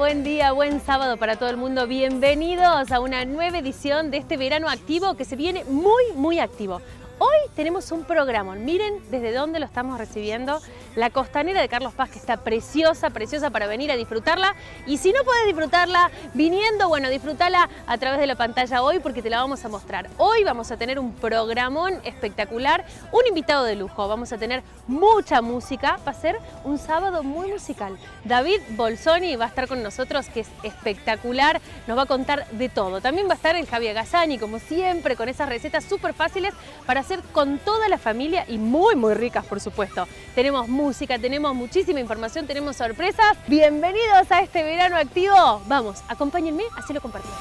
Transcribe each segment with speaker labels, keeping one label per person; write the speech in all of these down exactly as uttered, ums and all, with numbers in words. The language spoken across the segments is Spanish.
Speaker 1: buen día, buen sábado para todo el mundo. Bienvenidos a una nueva edición de este verano activo que se viene muy, muy activo. Hoy tenemos un programa, miren desde dónde lo estamos recibiendo, la costanera de Carlos Paz, que está preciosa, preciosa para venir a disfrutarla. Y si no puedes disfrutarla viniendo, bueno, disfrútala a través de la pantalla hoy porque te la vamos a mostrar. Hoy vamos a tener un programón espectacular, un invitado de lujo, vamos a tener mucha música, va a ser un sábado muy musical. David Bolsoni va a estar con nosotros, que es espectacular, nos va a contar de todo. También va a estar el Javi Agazzani, como siempre, con esas recetas súper fáciles para hacer con toda la familia y muy, muy ricas, por supuesto. Tenemos música, tenemos muchísima información, tenemos sorpresas. Bienvenidos a este verano activo. Vamos, acompáñenme, así lo compartimos.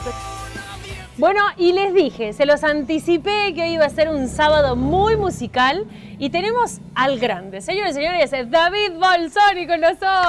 Speaker 1: Bueno, y les dije, se los anticipé que hoy iba a ser un sábado muy musical y tenemos al grande. Señores y señores, es David Bolsoni con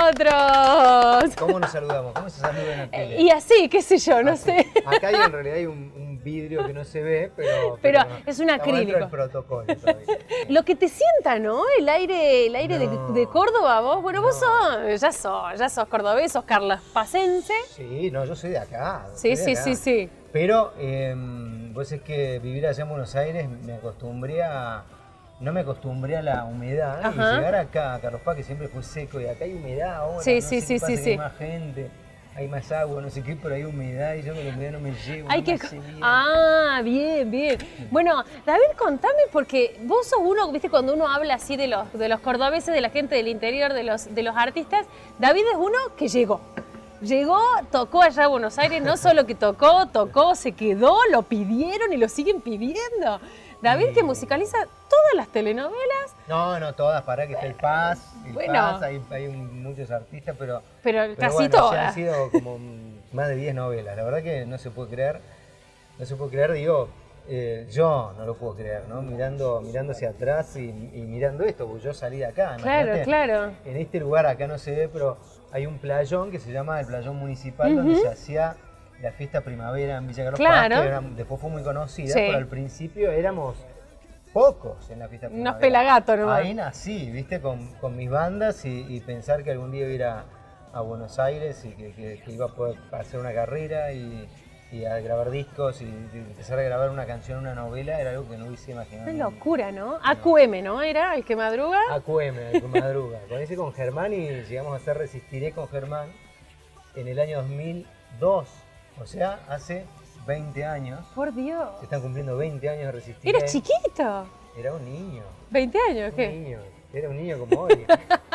Speaker 1: nosotros.
Speaker 2: ¿Cómo nos saludamos? ¿Cómo se saluda en la tele?
Speaker 1: Y así, qué sé yo, no
Speaker 2: así.
Speaker 1: sé.
Speaker 2: Acá hay, en realidad hay un, un vidrio que no se ve, pero...
Speaker 1: Pero,
Speaker 2: pero
Speaker 1: es un acrílico.
Speaker 2: Del protocolo todavía.
Speaker 1: Lo que te sienta, ¿no? El aire, el aire
Speaker 2: no,
Speaker 1: de, de Córdoba, vos. Bueno,
Speaker 2: no.
Speaker 1: vos sos, ya sos, ya sos cordobés, sos carlaspacense.
Speaker 2: Sí, no, yo soy de acá.
Speaker 1: Sí,
Speaker 2: soy
Speaker 1: sí,
Speaker 2: de acá.
Speaker 1: sí, sí.
Speaker 2: Pero, eh, vos es que vivir allá en Buenos Aires me acostumbré a... No me acostumbré a la humedad.
Speaker 1: Ajá.
Speaker 2: Y llegar acá a Carlos Paz, que siempre fue seco, y acá hay humedad ahora.
Speaker 1: Sí,
Speaker 2: no
Speaker 1: sí,
Speaker 2: sé
Speaker 1: sí,
Speaker 2: qué pasa,
Speaker 1: sí,
Speaker 2: que
Speaker 1: sí.
Speaker 2: hay más gente, hay más agua, no sé qué, pero hay humedad y yo con la humedad no me llevo.
Speaker 1: Hay
Speaker 2: no
Speaker 1: que...
Speaker 2: me hace bien.
Speaker 1: Ah, bien, bien. Bueno, David, contame, porque vos sos uno, viste, cuando uno habla así de los, de los cordobeses, de la gente del interior, de los, de los artistas, David es uno que llegó. Llegó, tocó allá a Buenos Aires, no solo que tocó, tocó, se quedó, lo pidieron y lo siguen pidiendo. David
Speaker 2: Sí.
Speaker 1: que musicaliza todas las telenovelas.
Speaker 2: No, no todas, para que está el Paz, el
Speaker 1: Bueno.
Speaker 2: Paz, hay, hay un- muchos artistas, pero,
Speaker 1: Pero,
Speaker 2: pero
Speaker 1: casi
Speaker 2: bueno, sí
Speaker 1: todas.
Speaker 2: han sido como más de diez novelas. La verdad que no se puede creer, no se puede creer, digo, eh, yo no lo puedo creer, ¿no? Mirando, mirando hacia atrás y, y mirando esto, porque yo salí de acá.
Speaker 1: Claro,
Speaker 2: imagínate,
Speaker 1: claro.
Speaker 2: En este lugar acá no se ve, pero hay un playón que se llama el Playón Municipal,
Speaker 1: Ujú.
Speaker 2: donde se hacía la fiesta primavera en Villa Carlos
Speaker 1: Claro.
Speaker 2: Paz, que era- después fue muy conocida,
Speaker 1: Sí.
Speaker 2: pero al principio éramos pocos en la fiesta primavera.
Speaker 1: Unos pelagatos nomás.
Speaker 2: Ahí nací, viste, con, con mis bandas y, y pensar que algún día iba a ir a, a Buenos Aires y que, que- que iba a poder hacer una carrera y, y a grabar discos y, y empezar a grabar una canción, una novela, era algo que no hubiese imaginado.
Speaker 1: Qué locura, ¿no? A Q M, ¿no? Era el que madruga.
Speaker 2: A Q M, el que madruga. Con ese con Germán y llegamos a hacer Resistiré con Germán en el año dos mil dos, o sea, hace veinte años.
Speaker 1: Por Dios.
Speaker 2: Se están cumpliendo veinte años de Resistiré.
Speaker 1: Era chiquito.
Speaker 2: Era un niño.
Speaker 1: ¿veinte años?
Speaker 2: Un
Speaker 1: ¿Qué?
Speaker 2: niño. Era un niño como hoy.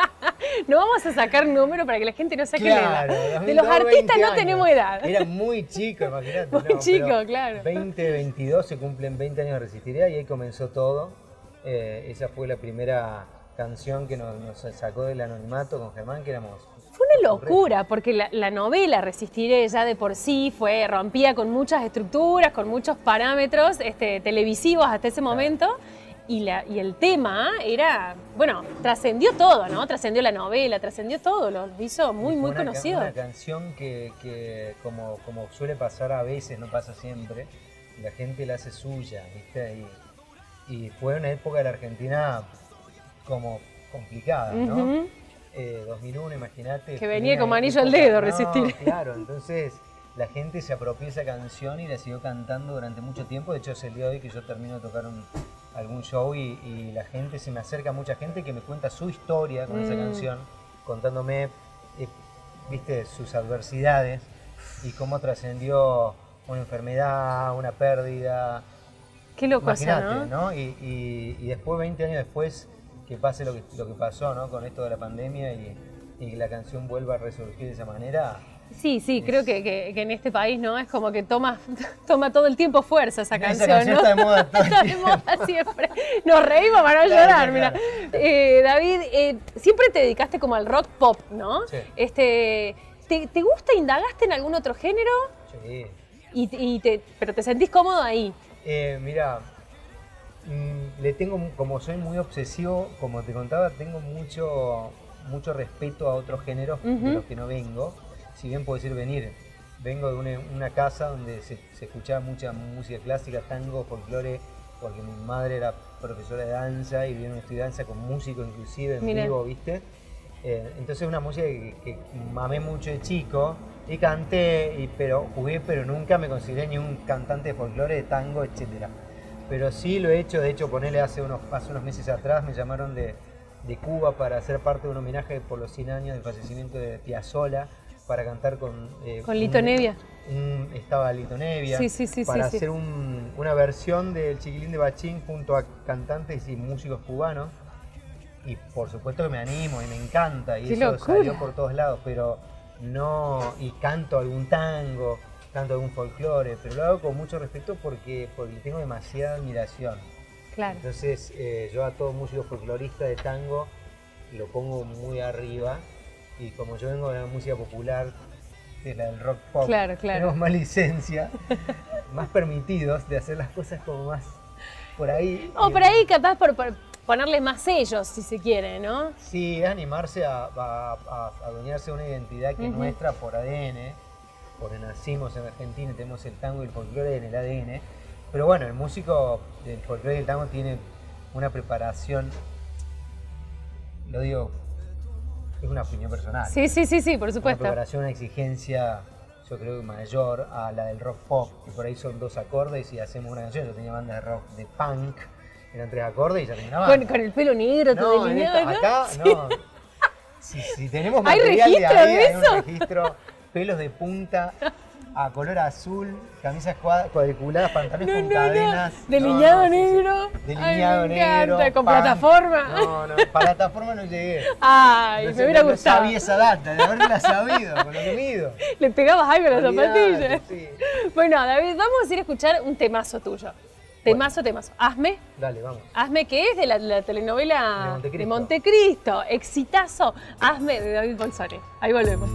Speaker 1: No vamos a sacar número para que la gente no saque
Speaker 2: Claro,
Speaker 1: la edad.
Speaker 2: dos
Speaker 1: De
Speaker 2: mil
Speaker 1: los
Speaker 2: dos,
Speaker 1: artistas
Speaker 2: veinte
Speaker 1: no
Speaker 2: años.
Speaker 1: tenemos edad.
Speaker 2: Era muy chico, imagínate.
Speaker 1: Muy
Speaker 2: no,
Speaker 1: chico,
Speaker 2: pero
Speaker 1: claro.
Speaker 2: veinte veintidós se cumplen veinte años de Resistiré y ahí comenzó todo. Eh, esa fue la primera canción que nos, nos sacó del anonimato con Germán, que éramos...
Speaker 1: Fue una locura, porque la, la novela Resistiré ya de por sí fue, rompía con muchas estructuras, con muchos parámetros este, televisivos hasta ese momento. Y, la, y el tema era, bueno, trascendió todo, ¿no? Trascendió la novela, trascendió todo, lo hizo muy,
Speaker 2: Y fue
Speaker 1: muy
Speaker 2: una,
Speaker 1: conocido.
Speaker 2: Una canción que, que como, como suele pasar a veces, no pasa siempre, la gente la hace suya, ¿viste? Y, y fue una época de la Argentina como complicada, ¿no?
Speaker 1: Ujú.
Speaker 2: eh, dos mil uno, imagínate.
Speaker 1: Que venía
Speaker 2: plena
Speaker 1: como anillo al
Speaker 2: época-
Speaker 1: dedo,
Speaker 2: no,
Speaker 1: Resistiré.
Speaker 2: Claro, entonces la gente se apropió esa canción y la siguió cantando durante mucho tiempo. De hecho, es el día de hoy que yo termino de tocar un, algún show y, y la gente, se me acerca mucha gente que me cuenta su historia con esa
Speaker 1: Mm.
Speaker 2: canción, contándome, eh, viste, sus adversidades y cómo trascendió una enfermedad, una pérdida.
Speaker 1: Qué loco eso,
Speaker 2: Imagínate,
Speaker 1: ¿no?
Speaker 2: ¿no? Y, y- y después, veinte años después, que pase lo que, lo que pasó, ¿no? Con esto de la pandemia y, y que la canción vuelva a resurgir de esa manera.
Speaker 1: Sí, sí, creo que, que- que en este país, ¿no? Es como que toma, toma todo el tiempo fuerza esa
Speaker 2: Esa
Speaker 1: canción,
Speaker 2: canción
Speaker 1: ¿no?
Speaker 2: está de moda todo el
Speaker 1: Está de
Speaker 2: tiempo.
Speaker 1: moda siempre. Nos reímos para no
Speaker 2: Claro,
Speaker 1: llorar,
Speaker 2: claro.
Speaker 1: mira. Eh, David, eh, siempre te dedicaste como al rock pop, ¿no?
Speaker 2: Sí.
Speaker 1: Este, ¿te, te gusta, indagaste en algún otro género?
Speaker 2: Sí.
Speaker 1: Y, y te, pero te sentís cómodo ahí.
Speaker 2: Eh, mira, mm, le tengo, como soy muy obsesivo, como te contaba, tengo mucho, mucho respeto a otros géneros
Speaker 1: Ujú.
Speaker 2: de los que no vengo. Si bien puedo decir venir, vengo de una, una casa donde se, se escuchaba mucha música clásica, tango, folclore, porque mi madre era profesora de danza y vino a estudiar danza con músico inclusive en
Speaker 1: Mirá.
Speaker 2: vivo, ¿viste? Eh, entonces una música que, que mamé mucho de chico Y canté, y, pero jugué, pero nunca me consideré ni un cantante de folclore, de tango, etcétera. Pero sí lo he hecho, de hecho, ponele hace unos, hace unos meses atrás, me llamaron de, de Cuba para ser parte de un homenaje por los cien años del fallecimiento de Piazzolla, para cantar con... Eh,
Speaker 1: con Lito
Speaker 2: un,
Speaker 1: Nevia.
Speaker 2: Un, estaba Lito Nevia.
Speaker 1: Sí, sí, sí,
Speaker 2: para
Speaker 1: sí, sí.
Speaker 2: hacer un, una versión del Chiquilín de Bachín junto a cantantes y músicos cubanos. Y por supuesto que me animo y me encanta, y
Speaker 1: ¡Qué
Speaker 2: eso
Speaker 1: locura!
Speaker 2: salió por todos lados, pero no... Y canto algún tango, canto algún folclore, pero lo hago con mucho respeto porque, porque tengo demasiada admiración.
Speaker 1: Claro.
Speaker 2: Entonces eh, yo a todo músico folclorista de tango lo pongo muy arriba, y como yo vengo de la música popular, que es la del rock pop,
Speaker 1: Claro, claro.
Speaker 2: tenemos más licencia, más permitidos de hacer las cosas como más por ahí.
Speaker 1: O por ahí capaz por, por ponerle más sellos, si se quiere, ¿no?
Speaker 2: Sí, es animarse a, a, a adueñarse de una identidad que es
Speaker 1: Ujú.
Speaker 2: nuestra por A D N, porque nacimos en Argentina, tenemos el tango y el folclore en el A D N, pero bueno, el músico del folclore y el tango tiene una preparación, lo digo, es una opinión personal.
Speaker 1: Sí, sí, sí, sí, por
Speaker 2: Una
Speaker 1: supuesto.
Speaker 2: preparación, una exigencia, yo creo que mayor a la del rock pop, y por ahí son dos acordes y hacemos una canción. Yo tenía banda de rock, de punk, eran tres acordes y ya tenía una banda.
Speaker 1: Con, con el pelo negro, todo
Speaker 2: No, en
Speaker 1: delineado,
Speaker 2: esta-
Speaker 1: ¿no?
Speaker 2: acá
Speaker 1: Sí.
Speaker 2: no. Si, si tenemos
Speaker 1: ¿Hay
Speaker 2: material de
Speaker 1: registro
Speaker 2: ahí,
Speaker 1: de
Speaker 2: hay un
Speaker 1: eso?
Speaker 2: registro, pelos de punta, a color azul, camisas cuad- cuadriculadas, pantalones
Speaker 1: No,
Speaker 2: con
Speaker 1: no,
Speaker 2: cadenas.
Speaker 1: no. Delineado
Speaker 2: No, no, sí, sí.
Speaker 1: negro.
Speaker 2: Delineado
Speaker 1: Ay, me
Speaker 2: negro.
Speaker 1: encanta. ¿Con
Speaker 2: punk.
Speaker 1: plataforma?
Speaker 2: No, no, plataforma no llegué.
Speaker 1: Ay,
Speaker 2: No sé,
Speaker 1: me hubiera
Speaker 2: no, no
Speaker 1: gustado.
Speaker 2: sabía esa data, de haberla sabido, con lo que mido.
Speaker 1: Le pegabas algo a las
Speaker 2: Olvidate,
Speaker 1: zapatillas.
Speaker 2: sí.
Speaker 1: Bueno, David, vamos a ir a escuchar un temazo tuyo. Temazo, temazo. Hazme.
Speaker 2: Dale, vamos.
Speaker 1: Hazme, que es de la, la telenovela
Speaker 2: De Montecristo.
Speaker 1: de Montecristo. Exitazo. Hazme, de David Bolsoni. Ahí volvemos.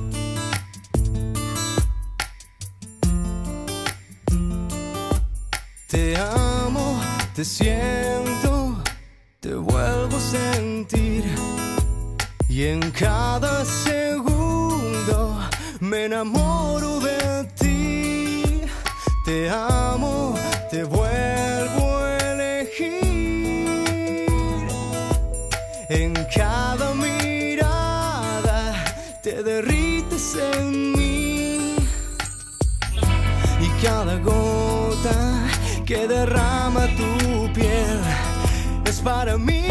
Speaker 3: Te amo, te siento, te vuelvo a sentir, y en cada segundo me enamoro de ti. Te amo, te vuelvo a elegir, en cada mirada te derrites en mí, y cada gota que derrama tu piel es para mí.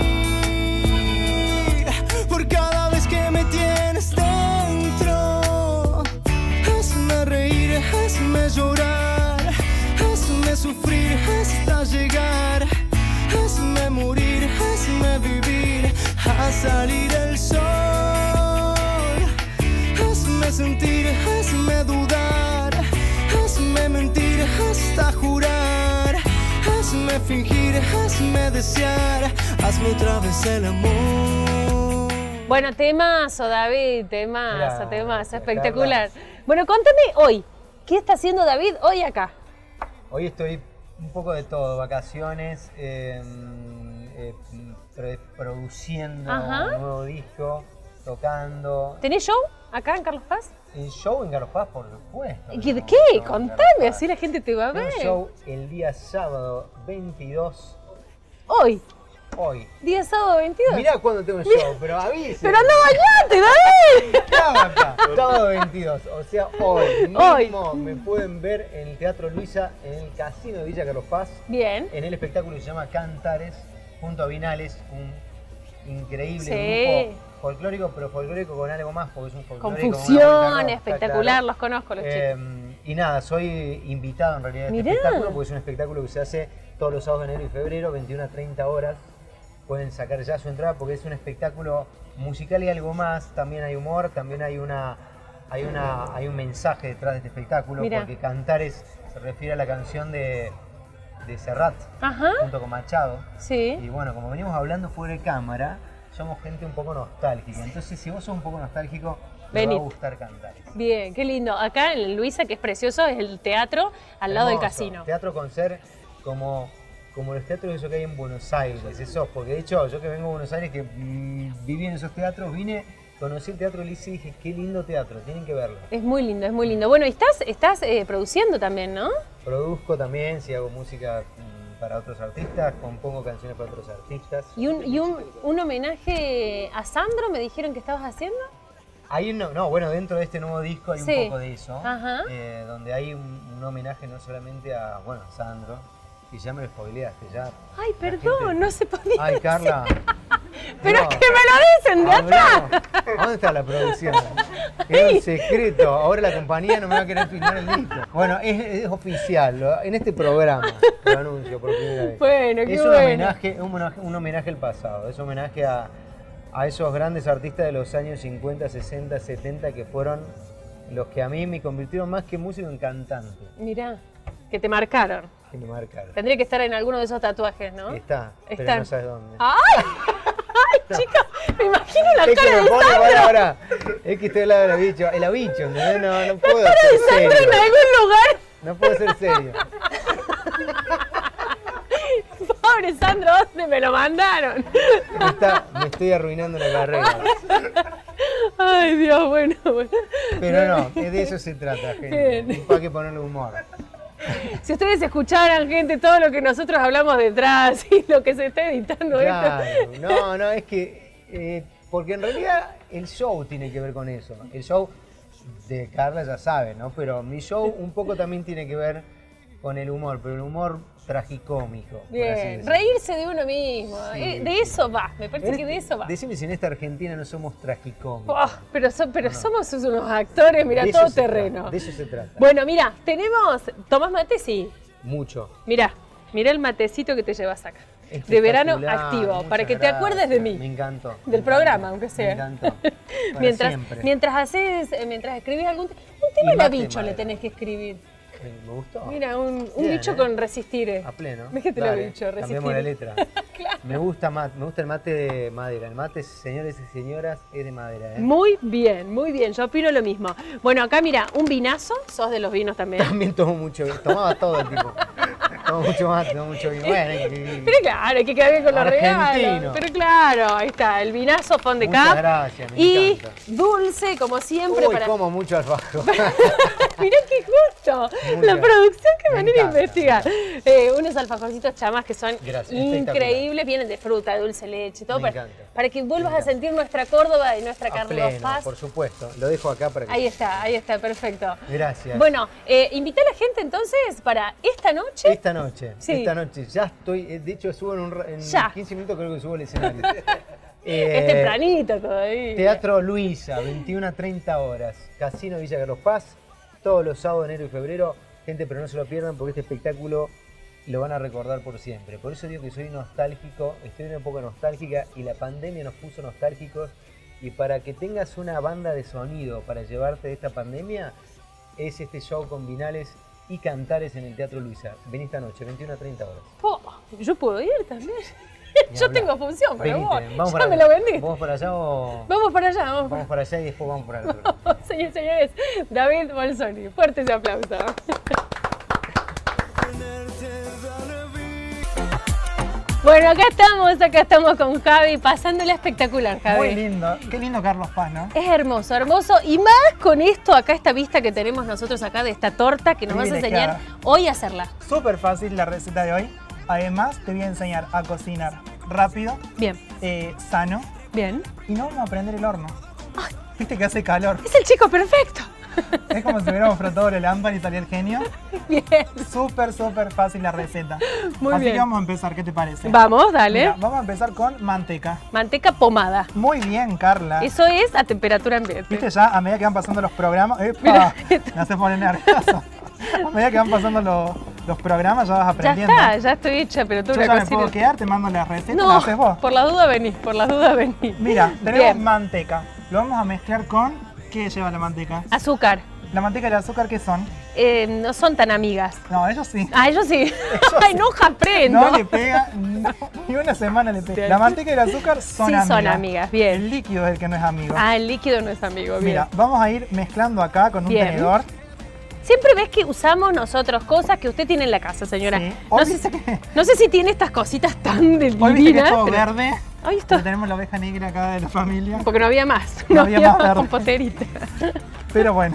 Speaker 3: Por cada vez que me tienes dentro, hazme reír, hazme llorar, hazme sufrir hasta llegar, hazme morir, hazme vivir, a salir el sol, hazme sentir, hazme dudar, hazme mentir hasta jurar, hazme fingir, hazme desear, hazme otra vez el amor.
Speaker 1: Bueno, temazo, David, temazo,
Speaker 2: Gracias,
Speaker 1: temazo,
Speaker 2: Carla.
Speaker 1: espectacular. Bueno, contame hoy, ¿qué está haciendo David hoy acá?
Speaker 2: Hoy estoy un poco de todo, vacaciones, eh, eh, pre- produciendo
Speaker 1: Ajá.
Speaker 2: un nuevo disco, tocando.
Speaker 1: ¿Tenés show acá en Carlos Paz?
Speaker 2: El show en Carlos Paz, por supuesto.
Speaker 1: ¿Qué?
Speaker 2: Tenemos
Speaker 1: ¿Qué?
Speaker 2: un show en
Speaker 1: Contame,
Speaker 2: Carlos Paz.
Speaker 1: así la gente te va a
Speaker 2: Tengo
Speaker 1: ver.
Speaker 2: un show el día sábado veintidós,
Speaker 1: Hoy,
Speaker 2: hoy.
Speaker 1: día sábado veintidós.
Speaker 2: Mirá cuándo tengo el show, pero avise.
Speaker 1: Pero anda bañate, David.
Speaker 2: Claro, acá, sábado veintidós, o sea, hoy
Speaker 1: Hoy.
Speaker 2: mismo me pueden ver en el Teatro Luisa, en el Casino de Villa Carlos Paz,
Speaker 1: Bien.
Speaker 2: en el espectáculo que se llama Cantares, junto a Vinales, un increíble
Speaker 1: Sí.
Speaker 2: grupo folclórico, pero folclórico con algo más, porque es un
Speaker 1: Con
Speaker 2: folclórico una
Speaker 1: fusión,
Speaker 2: vuelta rosca,
Speaker 1: espectacular,
Speaker 2: claro.
Speaker 1: los conozco, los
Speaker 2: Eh,
Speaker 1: chicos.
Speaker 2: y nada, soy invitado en realidad a este
Speaker 1: Mirá.
Speaker 2: espectáculo, porque es un espectáculo que se hace todos los sábados de enero y febrero, veintiuna a treinta horas. Pueden sacar ya su entrada porque es un espectáculo musical y algo más. También hay humor, también hay una hay una hay un mensaje detrás de este espectáculo,
Speaker 1: Mirá.
Speaker 2: porque Cantares se refiere a la canción de, de Serrat
Speaker 1: Ajá,
Speaker 2: junto con Machado.
Speaker 1: sí.
Speaker 2: Y bueno, como venimos hablando fuera de cámara, somos gente un poco nostálgica. Entonces, si vos sos un poco nostálgico, te
Speaker 1: Venid.
Speaker 2: va a gustar Cantares.
Speaker 1: Bien, qué lindo. Acá en Luisa, que es precioso, es el teatro al lado del
Speaker 2: Hermoso.
Speaker 1: casino.
Speaker 2: Teatro con ser como, como los teatros esos que hay en Buenos Aires, esos, porque de hecho yo que vengo de Buenos Aires, que mm, viví en esos teatros, vine, conocí el Teatro Lice y dije, qué lindo teatro, tienen que verlo.
Speaker 1: Es muy lindo, es muy lindo. Bueno, y estás, estás eh, produciendo también, ¿no?
Speaker 2: Produzco también, si hago música mm, para otros artistas, compongo canciones para otros artistas.
Speaker 1: Y un, y un, un homenaje a Sandro, me dijeron que estabas haciendo.
Speaker 2: Hay un, no, bueno, dentro de este nuevo disco hay
Speaker 1: Sí.
Speaker 2: un poco de eso,
Speaker 1: Ajá.
Speaker 2: eh, donde hay un, un homenaje no solamente a, bueno, a Sandro, y ya me lo spoileaste, ya.
Speaker 1: Ay,
Speaker 2: la
Speaker 1: perdón,
Speaker 2: gente-
Speaker 1: no se podía
Speaker 2: Ay,
Speaker 1: decir.
Speaker 2: Carla.
Speaker 1: Pero
Speaker 2: no,
Speaker 1: es que me lo dicen de atrás.
Speaker 2: hablamos. ¿Dónde está la producción? Era un secreto, ahora la compañía no me va a querer filmar el disco. Bueno, es, es oficial, lo- en este programa lo anuncio por primera vez.
Speaker 1: Bueno, qué
Speaker 2: es un
Speaker 1: bueno.
Speaker 2: homenaje, un homenaje, un homenaje al pasado, es un homenaje a, a esos grandes artistas de los años cincuenta, sesenta, setenta que fueron los que a mí me convirtieron más que músico en cantante.
Speaker 1: Mirá, que te marcaron.
Speaker 2: Que me marcaron.
Speaker 1: Tendría que estar en alguno de esos tatuajes, ¿no?
Speaker 2: Está, pero
Speaker 1: Están.
Speaker 2: no sabes dónde.
Speaker 1: ¡Ay! ¡Ay, chicos! Me imagino la
Speaker 2: Es que
Speaker 1: cara
Speaker 2: me
Speaker 1: de
Speaker 2: pone
Speaker 1: Sandro.
Speaker 2: para ahora. Es que estoy al lado del bicho. El abicho, ¿entendés? No, no puedo
Speaker 1: cara de
Speaker 2: ser
Speaker 1: Sandro
Speaker 2: serio.
Speaker 1: en algún lugar.
Speaker 2: No puedo ser serio.
Speaker 1: Pobre Sandro, ¿dónde me lo mandaron?
Speaker 2: Me, está, me estoy arruinando la carrera.
Speaker 1: Ay, Dios, bueno, bueno.
Speaker 2: Pero no, es de eso se trata, gente.
Speaker 1: Bien.
Speaker 2: Para que ponerle humor.
Speaker 1: Si ustedes escucharan, gente, todo lo que nosotros hablamos detrás y lo que se está editando
Speaker 2: Claro,
Speaker 1: esto.
Speaker 2: no, no, es que. eh, porque en realidad el show tiene que ver con eso. El show de Carla ya sabe, ¿no? Pero mi show un poco también tiene que ver con el humor, pero el humor tragicómico. por así
Speaker 1: Bien,
Speaker 2: decirlo.
Speaker 1: reírse de uno mismo.
Speaker 2: Sí,
Speaker 1: Eh, de
Speaker 2: sí.
Speaker 1: eso va, me parece que de eso va.
Speaker 2: Decime si en esta Argentina no somos tragicómicos.
Speaker 1: Oh, pero so- pero
Speaker 2: No, no.
Speaker 1: somos unos actores, mira,
Speaker 2: De eso
Speaker 1: todo
Speaker 2: se
Speaker 1: terreno.
Speaker 2: trata, de eso se trata.
Speaker 1: Bueno, mira, tenemos. ¿Tomás mate? Sí.
Speaker 2: Mucho.
Speaker 1: Mira, mira el matecito que te llevas acá. De verano
Speaker 2: Espectacular,
Speaker 1: activo,
Speaker 2: muchas
Speaker 1: para que te acuerdes de
Speaker 2: gracias.
Speaker 1: mí.
Speaker 2: Me encantó. me
Speaker 1: Del
Speaker 2: encantó,
Speaker 1: programa, aunque sea.
Speaker 2: Me encantó. Para
Speaker 1: mientras,
Speaker 2: siempre.
Speaker 1: mientras haces, eh, mientras escribís algún te- un tema
Speaker 2: Y
Speaker 1: de
Speaker 2: mate
Speaker 1: bicho le
Speaker 2: madera.
Speaker 1: tenés que escribir.
Speaker 2: Me me gustó.
Speaker 1: Mira, un, un
Speaker 2: Bien,
Speaker 1: bicho
Speaker 2: ¿eh?
Speaker 1: con resistir. eh.
Speaker 2: A pleno.
Speaker 1: Déjate lo
Speaker 2: Dale,
Speaker 1: bicho, resistir.
Speaker 2: cambiemos la letra.
Speaker 1: Claro.
Speaker 2: Me gusta mate, me gusta el mate de madera. El mate, señores y señoras, es de madera, ¿eh?
Speaker 1: Muy bien, muy bien, yo opino lo mismo. Bueno, acá mira, un vinazo, sos de los vinos también.
Speaker 2: También tomo mucho, tomaba todo el tipo. Tomo mucho mate, tomo mucho vino. Bueno, hay que-
Speaker 1: Pero claro, hay que quedar bien con los regalos.
Speaker 2: Argentino.
Speaker 1: Pero claro, ahí está, el vinazo Fond de
Speaker 2: Muchas
Speaker 1: Cap.
Speaker 2: gracias, me
Speaker 1: Y
Speaker 2: encanta.
Speaker 1: dulce, como siempre,
Speaker 2: Uy,
Speaker 1: para.
Speaker 2: como mucho alfajor.
Speaker 1: Mirá qué gusto.
Speaker 2: Muy
Speaker 1: La
Speaker 2: bien.
Speaker 1: producción que
Speaker 2: Me
Speaker 1: venir a
Speaker 2: encanta.
Speaker 1: investigar. Eh, unos alfajorcitos chamas que son
Speaker 2: Gracias,
Speaker 1: increíbles, vienen de fruta, dulce leche, todo
Speaker 2: Me
Speaker 1: para,
Speaker 2: encanta.
Speaker 1: para que vuelvas
Speaker 2: Me
Speaker 1: a sentir nuestra Córdoba y nuestra
Speaker 2: A
Speaker 1: Carlos
Speaker 2: pleno,
Speaker 1: Paz.
Speaker 2: por supuesto. Lo dejo acá para que...
Speaker 1: Ahí está, ahí está, perfecto.
Speaker 2: Gracias.
Speaker 1: Bueno, eh, invita a la gente entonces para esta noche.
Speaker 2: Esta noche,
Speaker 1: Sí.
Speaker 2: esta noche, ya estoy, eh, de hecho subo en, un, ra- en
Speaker 1: Ya.
Speaker 2: quince minutos creo que subo al escenario.
Speaker 1: Es
Speaker 2: Eh,
Speaker 1: tempranito todavía.
Speaker 2: Teatro Luisa, veintiuna a treinta horas, Casino Villa Carlos Paz, todos los sábados de enero y febrero. Gente, pero no se lo pierdan porque este espectáculo lo van a recordar por siempre. Por eso digo que soy nostálgico, estoy una época nostálgica y la pandemia nos puso nostálgicos. Y para que tengas una banda de sonido para llevarte de esta pandemia, es este show con vinales y cantares en el Teatro Luisa. Vení esta noche, veintiuna a treinta horas.
Speaker 1: Po, yo puedo ir también.
Speaker 2: Ni
Speaker 1: Yo
Speaker 2: hablar.
Speaker 1: tengo función, pero
Speaker 2: Venite,
Speaker 1: vos,
Speaker 2: vamos
Speaker 1: ya
Speaker 2: para
Speaker 1: me
Speaker 2: allá.
Speaker 1: lo vendí.
Speaker 2: ¿Vamos para allá o...?
Speaker 1: Vamos para allá, vamos para
Speaker 2: Vamos para allá y después vamos para el otro.
Speaker 1: Señores, señores, David Bolsoni, fuerte ese aplauso. Bueno, acá estamos, acá estamos con Javi, pasándola espectacular, Javi.
Speaker 4: Muy lindo, qué lindo Carlos Paz, ¿no?
Speaker 1: Es hermoso, hermoso. Y más con esto, acá esta vista que tenemos nosotros acá de esta torta que nos vas a enseñar hoy a hacerla.
Speaker 4: Súper fácil la receta de hoy. Además, te voy a enseñar a cocinar rápido,
Speaker 1: Bien,
Speaker 4: eh, sano,
Speaker 1: bien.
Speaker 4: y no vamos a prender el horno. Viste que hace calor.
Speaker 1: Es el chico perfecto.
Speaker 4: Es como si hubiéramos frotado la lámpara y salía el genio.
Speaker 1: Bien.
Speaker 4: Súper, súper fácil la receta.
Speaker 1: Muy
Speaker 4: Así
Speaker 1: bien.
Speaker 4: que vamos a empezar, ¿qué te parece?
Speaker 1: Vamos, dale.
Speaker 4: Mira, vamos a empezar con manteca.
Speaker 1: Manteca pomada.
Speaker 4: Muy bien, Carla.
Speaker 1: Eso es a temperatura ambiente.
Speaker 4: Viste ya, a medida que van pasando los programas...
Speaker 1: Mira.
Speaker 4: ¡Epa! Me hace poner nervioso. A medida que van pasando los, los programas ya vas
Speaker 1: Ya
Speaker 4: aprendiendo.
Speaker 1: está, ya estoy hecha, pero tú
Speaker 4: Yo
Speaker 1: una
Speaker 4: ya me
Speaker 1: cocina.
Speaker 4: puedo quedar, te mando la receta, la
Speaker 1: No,
Speaker 4: haces vos.
Speaker 1: por las dudas vení, por las dudas vení.
Speaker 4: Mira, tenemos
Speaker 1: Bien.
Speaker 4: manteca. Lo vamos a mezclar con... ¿Qué lleva la manteca?
Speaker 1: Azúcar.
Speaker 4: La manteca y el azúcar, ¿qué son?
Speaker 1: Eh, no son tan amigas.
Speaker 4: No, ellos sí.
Speaker 1: Ah, ellos sí. Ay, no aprendo.
Speaker 4: No le pega, no, ni una semana le pega. La manteca y el azúcar son
Speaker 1: Sí,
Speaker 4: amigas.
Speaker 1: son amigas, bien.
Speaker 4: El líquido es el que no es amigo.
Speaker 1: Ah, el líquido no es amigo, bien.
Speaker 4: Mira, vamos a ir mezclando acá con un
Speaker 1: Bien.
Speaker 4: tenedor.
Speaker 1: Siempre ves que usamos nosotros cosas que usted tiene en la casa, señora.
Speaker 4: Sí.
Speaker 1: No,
Speaker 4: Hoy
Speaker 1: sé,
Speaker 4: viste que,
Speaker 1: no sé si tiene estas cositas tan de
Speaker 4: hoy viste que es
Speaker 1: divinas.
Speaker 4: todo
Speaker 1: pero-
Speaker 4: verde.
Speaker 1: Ay, esto.
Speaker 4: Porque tenemos la oveja negra acá de la familia.
Speaker 1: Porque no había más.
Speaker 4: No
Speaker 1: No,
Speaker 4: había
Speaker 1: había
Speaker 4: más
Speaker 1: más
Speaker 4: verde.
Speaker 1: compoterita.
Speaker 4: Pero bueno,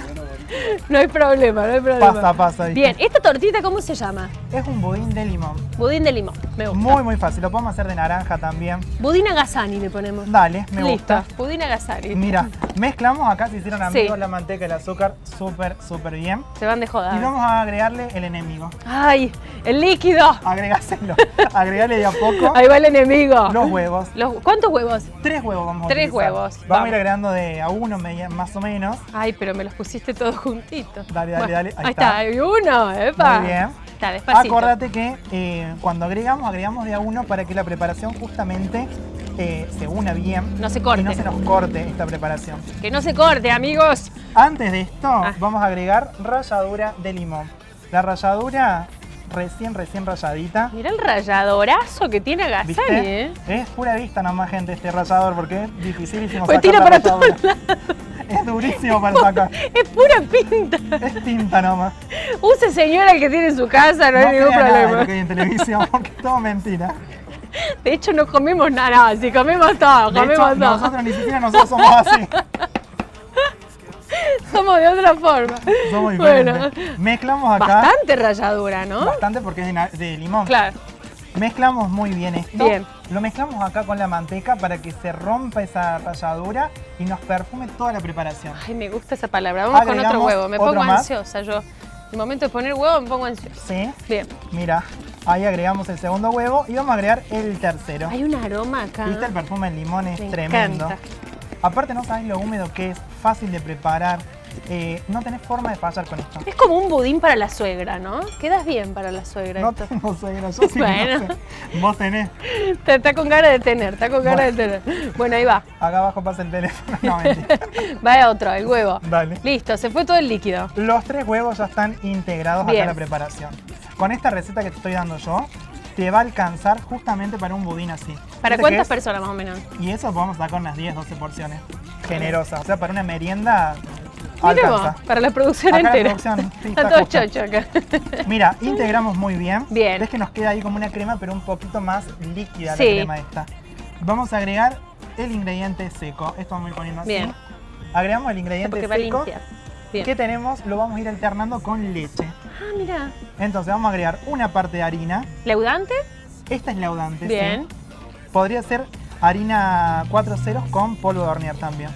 Speaker 1: No hay problema, no hay problema.
Speaker 4: Pasa, pasa. ¿viste?
Speaker 1: Bien, ¿esta tortita cómo se llama?
Speaker 4: Es un budín de limón.
Speaker 1: Budín de limón, me gusta.
Speaker 4: Muy, muy fácil. Lo podemos hacer de naranja también.
Speaker 1: Budín Agassani le ponemos.
Speaker 4: Dale, me
Speaker 1: Listo,
Speaker 4: gusta.
Speaker 1: budín Agassani.
Speaker 4: Mira, mezclamos acá, se hicieron amigos
Speaker 1: Sí.
Speaker 4: la manteca y el azúcar súper, súper bien.
Speaker 1: Se van de joda.
Speaker 4: Y vamos a agregarle el enemigo.
Speaker 1: ¡Ay! ¡El líquido!
Speaker 4: Agregáselo. Agregarle de a poco
Speaker 1: Ahí va el enemigo.
Speaker 4: los huevos.
Speaker 1: Los- ¿Cuántos huevos?
Speaker 4: Tres huevos vamos a
Speaker 1: Tres
Speaker 4: utilizar.
Speaker 1: huevos,
Speaker 4: Vamos,
Speaker 1: vamos.
Speaker 4: a ir agregando de a uno media- más o menos.
Speaker 1: Ay, pero me los pusiste todos juntitos.
Speaker 4: Dale, dale, dale. Ahí
Speaker 1: Ahí
Speaker 4: está.
Speaker 1: está, hay uno, epa.
Speaker 4: Muy bien.
Speaker 1: Está, despacito.
Speaker 4: Acordate que eh, cuando agregamos, agregamos de a uno para que la preparación justamente eh, se una bien.
Speaker 1: No se corte.
Speaker 4: Y no se nos corte esta preparación.
Speaker 1: Que no se corte, amigos.
Speaker 4: Antes de esto,
Speaker 1: Ah.
Speaker 4: vamos a agregar ralladura de limón. La ralladura recién, recién ralladita.
Speaker 1: Mirá el ralladorazo que tiene Agassani,
Speaker 4: ¿Viste?
Speaker 1: ¿eh?
Speaker 4: Es pura vista nomás, gente, este rallador, porque es dificilísimo
Speaker 1: Pues
Speaker 4: sacar
Speaker 1: tira
Speaker 4: la
Speaker 1: para todos
Speaker 4: ralladura. Es durísimo para sacar.
Speaker 1: Es pura pinta.
Speaker 4: Es tinta nomás.
Speaker 1: Use señora el que tiene en su casa, no,
Speaker 4: No
Speaker 1: hay ningún
Speaker 4: crea nada de
Speaker 1: problema.
Speaker 4: lo que hay en televisión, porque es todo mentira.
Speaker 1: De hecho, no comemos nada, no, si comemos todo,
Speaker 4: De
Speaker 1: comemos
Speaker 4: hecho,
Speaker 1: todo.
Speaker 4: nosotros ni siquiera nosotros somos así.
Speaker 1: Somos de otra forma.
Speaker 4: Somos
Speaker 1: Bueno,
Speaker 4: diferentes. Mezclamos acá.
Speaker 1: bastante ralladura, ¿no?
Speaker 4: Bastante porque es de, na- de limón.
Speaker 1: Claro.
Speaker 4: Mezclamos muy bien esto.
Speaker 1: Bien.
Speaker 4: Lo mezclamos acá con la manteca para que se rompa esa ralladura y nos perfume toda la preparación.
Speaker 1: Ay, me gusta esa palabra. Vamos con otro
Speaker 4: Agregamos
Speaker 1: huevo. Me
Speaker 4: otro
Speaker 1: pongo
Speaker 4: más.
Speaker 1: ansiosa yo. En el momento de poner huevo me pongo ansiosa.
Speaker 4: Sí.
Speaker 1: Bien.
Speaker 4: Mira, ahí agregamos el segundo huevo y vamos a agregar el tercero.
Speaker 1: Hay un aroma acá.
Speaker 4: ¿Viste? El perfume del limón es
Speaker 1: Me
Speaker 4: tremendo.
Speaker 1: encanta.
Speaker 4: Aparte no sabes lo húmedo que es, fácil de preparar. Eh, no tenés forma de fallar con esto.
Speaker 1: Es como un budín para la suegra, ¿no? Quedas bien para la suegra
Speaker 4: No
Speaker 1: esto.
Speaker 4: tengo suegra, yo sí
Speaker 1: Bueno.
Speaker 4: no sé. Vos tenés.
Speaker 1: Está, está con cara de tener, está con cara de tener. Bueno, ahí va.
Speaker 4: Acá abajo pasa el teléfono. No, mentira.
Speaker 1: Va otro, el huevo.
Speaker 4: Dale.
Speaker 1: Listo, se fue todo el líquido.
Speaker 4: Los tres huevos ya están integrados
Speaker 1: Bien.
Speaker 4: acá en la preparación. Con esta receta que te estoy dando yo, te va a alcanzar justamente para un budín así.
Speaker 1: ¿Para
Speaker 4: ¿Viste
Speaker 1: cuántas
Speaker 4: qué es?
Speaker 1: personas más o menos?
Speaker 4: Y eso podemos sacar unas diez, doce porciones generosas. O sea, para una merienda
Speaker 1: Mira vos,
Speaker 4: alcanza.
Speaker 1: para la producción
Speaker 4: Acá la
Speaker 1: entera.
Speaker 4: producción, sí,
Speaker 1: está
Speaker 4: está
Speaker 1: todo
Speaker 4: justo.
Speaker 1: chocho acá.
Speaker 4: Mira, integramos muy bien.
Speaker 1: Bien.
Speaker 4: Ves que nos queda ahí como una crema, pero un poquito más líquida
Speaker 1: Sí.
Speaker 4: la crema esta. Vamos a agregar el ingrediente seco. Esto vamos a ir poniendo así.
Speaker 1: Bien.
Speaker 4: Agregamos el ingrediente
Speaker 1: Porque va a
Speaker 4: seco.
Speaker 1: limpiar. Bien.
Speaker 4: ¿Qué tenemos? Lo vamos a ir alternando con leche.
Speaker 1: Ah, mira.
Speaker 4: Entonces vamos a agregar una parte de harina.
Speaker 1: ¿Leudante?
Speaker 4: Esta es laudante.
Speaker 1: Bien.
Speaker 4: ¿sí? Podría ser harina cuatro ceros con polvo de hornear también.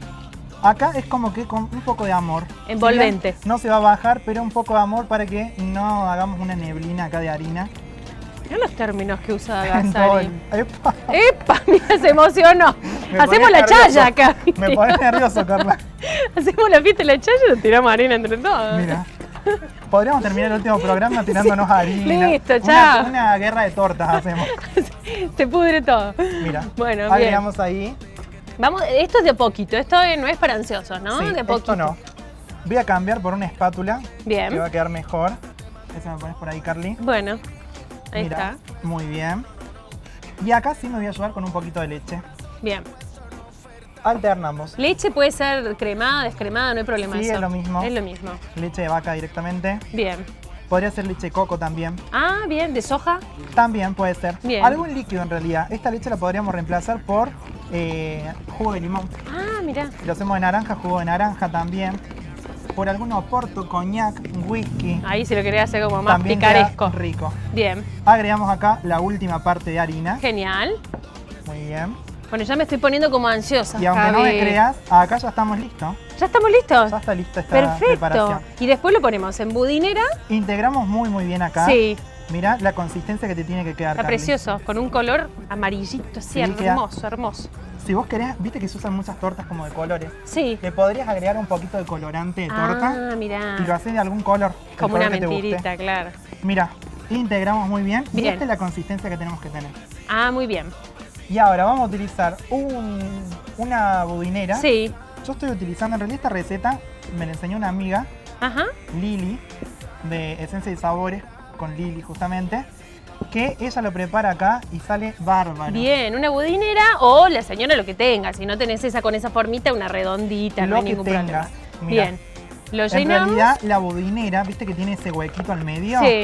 Speaker 4: Acá es como que con un poco de amor.
Speaker 1: Envolvente.
Speaker 4: Si bien no se va a bajar, pero un poco de amor para que no hagamos una neblina acá de harina.
Speaker 1: Mirá los términos que usa
Speaker 4: En todo
Speaker 1: Agassani.
Speaker 4: el- ¡Epa!
Speaker 1: ¡Epa! Mira, se emocionó.
Speaker 4: Me
Speaker 1: Hacemos
Speaker 4: ponés
Speaker 1: la
Speaker 4: nervioso.
Speaker 1: chaya acá.
Speaker 4: Me pones nervioso, Carla.
Speaker 1: Hacemos la fiesta de la chaya y nos tiramos harina entre todos.
Speaker 4: Mira. Podríamos terminar el último programa tirándonos harina.
Speaker 1: Listo,
Speaker 4: Una-
Speaker 1: chao.
Speaker 4: Una, guerra de tortas hacemos.
Speaker 1: Se pudre todo.
Speaker 4: Mira.
Speaker 1: Bueno, bien.
Speaker 4: agregamos ahí.
Speaker 1: Vamos, esto es de poquito, esto no es para ansiosos, ¿no?
Speaker 4: Sí,
Speaker 1: de poquito.
Speaker 4: esto no. Voy a cambiar por una espátula.
Speaker 1: Bien.
Speaker 4: Que va a quedar mejor. Eso me pones por ahí, Carly.
Speaker 1: Bueno, ahí
Speaker 4: Mira,
Speaker 1: está.
Speaker 4: muy bien. Y acá sí me voy a ayudar con un poquito de leche.
Speaker 1: Bien.
Speaker 4: Alternamos.
Speaker 1: Leche puede ser cremada, descremada, no hay problema.
Speaker 4: Sí,
Speaker 1: eso.
Speaker 4: es lo mismo.
Speaker 1: Es lo mismo.
Speaker 4: Leche de vaca directamente.
Speaker 1: Bien.
Speaker 4: Podría ser leche de coco también.
Speaker 1: Ah, bien, de soja.
Speaker 4: También puede ser.
Speaker 1: Bien.
Speaker 4: Algún líquido en realidad. Esta leche la podríamos reemplazar por eh, jugo de limón.
Speaker 1: Ah, mira.
Speaker 4: Si lo hacemos de naranja, jugo de naranja también. Por algún oporto, coñac, whisky.
Speaker 1: Ahí si lo quería hacer como más
Speaker 4: También
Speaker 1: picaresco.
Speaker 4: queda rico.
Speaker 1: Bien.
Speaker 4: Agregamos acá la última parte de harina.
Speaker 1: Genial.
Speaker 4: Muy bien.
Speaker 1: Bueno, ya me estoy poniendo como ansiosa.
Speaker 4: Y aunque no me
Speaker 1: Javi.
Speaker 4: creas, acá ya estamos listos.
Speaker 1: ¿Ya estamos listos?
Speaker 4: Ya está lista esta
Speaker 1: Perfecto.
Speaker 4: preparación.
Speaker 1: Y después lo ponemos en budinera.
Speaker 4: Integramos muy muy bien acá.
Speaker 1: Sí.
Speaker 4: Mirá la consistencia que te tiene que quedar,
Speaker 1: Está
Speaker 4: Carly.
Speaker 1: precioso, con un color amarillito, así,
Speaker 4: Sí, queda-
Speaker 1: hermoso, hermoso.
Speaker 4: Si vos querés, viste que se usan muchas tortas como de colores.
Speaker 1: Sí.
Speaker 4: Le podrías agregar un poquito de colorante de torta
Speaker 1: Ah, mirá.
Speaker 4: y lo haces de algún color. el
Speaker 1: Como
Speaker 4: color
Speaker 1: una
Speaker 4: que te guste.
Speaker 1: mentirita, claro.
Speaker 4: Mira, integramos muy bien. Y
Speaker 1: Bien.
Speaker 4: esta es la consistencia que tenemos que tener.
Speaker 1: Ah, muy bien.
Speaker 4: Y ahora vamos a utilizar un- una budinera.
Speaker 1: Sí.
Speaker 4: Yo estoy utilizando, en realidad esta receta me la enseñó una amiga,
Speaker 1: Ajá.
Speaker 4: Lili, de Esencia y Sabores, con Lili justamente, que ella lo prepara acá y sale bárbaro.
Speaker 1: Bien, una budinera o la señora lo que tenga. Si no tenés esa con esa formita, una redondita, no
Speaker 4: Lo
Speaker 1: hay
Speaker 4: que
Speaker 1: ningún
Speaker 4: tengas.
Speaker 1: problema.
Speaker 4: Mira,
Speaker 1: Bien. Lo
Speaker 4: En
Speaker 1: llenamos.
Speaker 4: realidad la budinera, viste que tiene ese huequito al medio,
Speaker 1: Sí.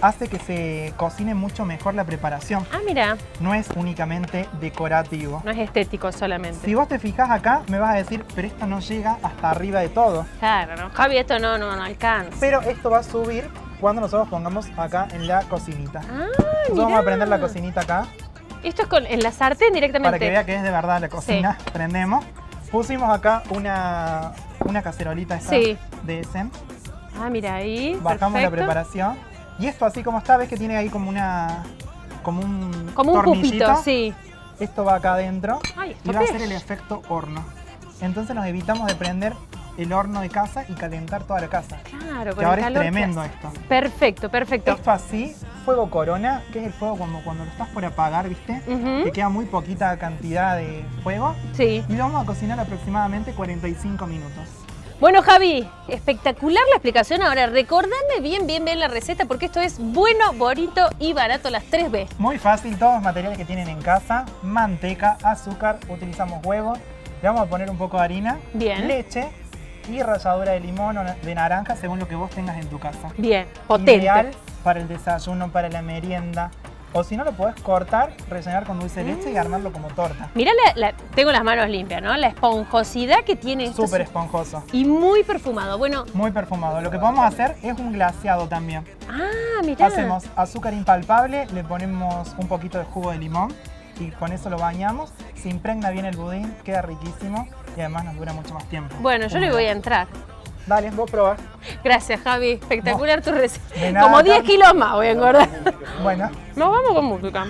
Speaker 4: hace que se cocine mucho mejor la preparación.
Speaker 1: Ah, mira.
Speaker 4: No es únicamente decorativo.
Speaker 1: No es estético solamente.
Speaker 4: Si vos te fijas acá, me vas a decir, pero esto no llega hasta arriba de todo.
Speaker 1: Claro, ¿no? Javi, esto no, no, no alcanza.
Speaker 4: Pero esto va a subir cuando nosotros pongamos acá en la cocinita.
Speaker 1: Ah,
Speaker 4: Nosotros vamos a prender la cocinita acá.
Speaker 1: Esto es con, en la sartén directamente.
Speaker 4: Para que vea que es de verdad la cocina. Sí. Prendemos. Pusimos acá una, una cacerolita esta
Speaker 1: sí.
Speaker 4: de Essen.
Speaker 1: Ah, mira ahí.
Speaker 4: Bajamos
Speaker 1: perfecto.
Speaker 4: la preparación. Y esto así como está, ves que tiene ahí como una... Como un
Speaker 1: Como un
Speaker 4: tornillito.
Speaker 1: pupito, sí.
Speaker 4: Esto va acá adentro.
Speaker 1: Ay,
Speaker 4: y va a hacer el efecto horno. Entonces nos evitamos de prender el horno de casa y calentar toda la casa.
Speaker 1: Claro,
Speaker 4: que ahora es tremendo esto.
Speaker 1: Perfecto, perfecto.
Speaker 4: Esto así, fuego corona, que es el fuego cuando, cuando lo estás por apagar, ¿viste?
Speaker 1: Uh-huh.
Speaker 4: Que queda muy poquita cantidad de fuego.
Speaker 1: Sí.
Speaker 4: Y lo vamos a cocinar aproximadamente cuarenta y cinco minutos.
Speaker 1: Bueno, Javi, espectacular la explicación. Ahora, recordame bien, bien, bien la receta, porque esto es bueno, bonito y barato, las tres B.
Speaker 4: Muy fácil, todos los materiales que tienen en casa, manteca, azúcar, utilizamos huevos, le vamos a poner un poco de harina,
Speaker 1: bien.
Speaker 4: leche y ralladura de limón o de naranja, según lo que vos tengas en tu casa.
Speaker 1: Bien, potente.
Speaker 4: Ideal para el desayuno, para la merienda. O si no, lo podés cortar, rellenar con dulce de leche mm. y armarlo como torta.
Speaker 1: Mirá, la, la, tengo las manos limpias, ¿no? La esponjosidad que tiene esto.
Speaker 4: Súper esponjoso.
Speaker 1: Y muy perfumado. Bueno.
Speaker 4: Muy perfumado. Lo que podemos hacer es un glaseado también.
Speaker 1: Ah, mirá.
Speaker 4: Hacemos azúcar impalpable, le ponemos un poquito de jugo de limón y con eso lo bañamos. Se impregna bien el budín, queda riquísimo y además nos dura mucho más tiempo.
Speaker 1: Bueno, yo le voy a entrar.
Speaker 4: Dale, vos probás.
Speaker 1: Gracias, Javi. Espectacular no. tu receta.
Speaker 4: Nada,
Speaker 1: como diez kilos más voy a engordar.
Speaker 4: Bueno.
Speaker 1: Nos vamos con música.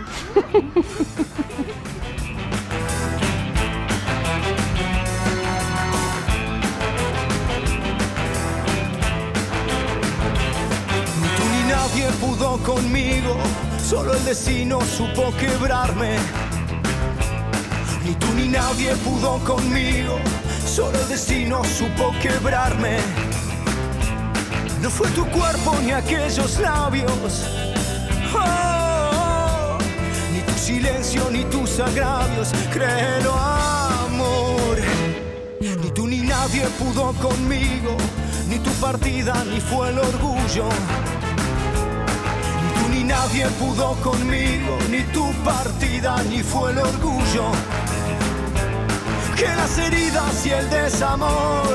Speaker 3: Ni tú ni nadie pudo conmigo, solo el destino supo quebrarme. Ni tú ni nadie pudo conmigo, solo el destino supo quebrarme. No fue tu cuerpo ni aquellos labios, oh, ni tu silencio ni tus agravios, créelo, amor. Ni tú ni nadie pudo conmigo, ni tu partida ni fue el orgullo. Ni tú ni nadie pudo conmigo, ni tu partida ni fue el orgullo. Que las heridas y el desamor,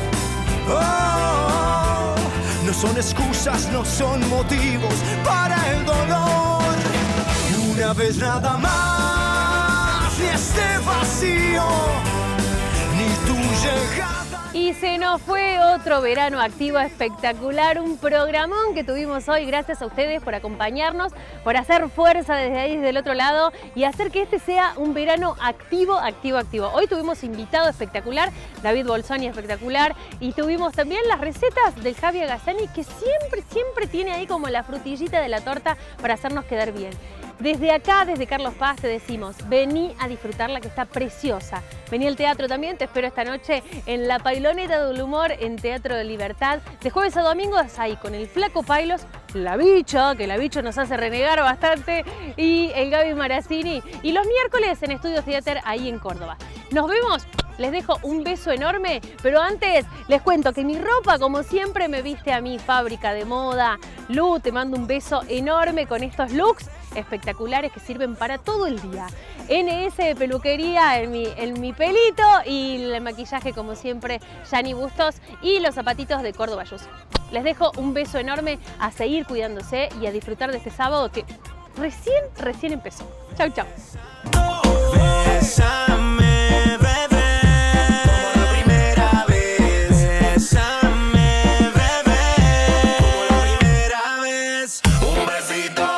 Speaker 3: oh, no son excusas, no son motivos para el dolor. Una vez nada más, ni este vacío, ni tu llegada.
Speaker 1: Y se nos fue otro verano activo espectacular, un programón que tuvimos hoy. Gracias a ustedes por acompañarnos, por hacer fuerza desde ahí, desde el otro lado y hacer que este sea un verano activo, activo, activo. Hoy tuvimos invitado espectacular, David Bolzoni espectacular, y tuvimos también las recetas del Javi Agazzani, que siempre, siempre tiene ahí como la frutillita de la torta para hacernos quedar bien. Desde acá, desde Carlos Paz, te decimos, vení a disfrutarla, que está preciosa. Vení al teatro también, te espero esta noche en La Pailoneta del Humor, en Teatro de Libertad. De jueves a domingo ahí con el Flaco Pailos, la Bicho, que la Bicho nos hace renegar bastante, y el Gaby Marazzini. Y los miércoles en Estudio Theater, ahí en Córdoba. Nos vemos. Les dejo un beso enorme, pero antes les cuento que mi ropa, como siempre, me viste a mí, Fábrica de Moda. Lu, te mando un beso enorme con estos looks espectaculares que sirven para todo el día. N S de peluquería en mi, en mi pelito y el maquillaje, como siempre, Yani Bustos y los zapatitos de Córdoba Shoes. Les dejo un beso enorme, a seguir cuidándose y a disfrutar de este sábado que recién, recién empezó. Chau, chau.
Speaker 3: Bésame, bebé, como la primera vez. Bésame, bebé, como la primera vez. Un besito.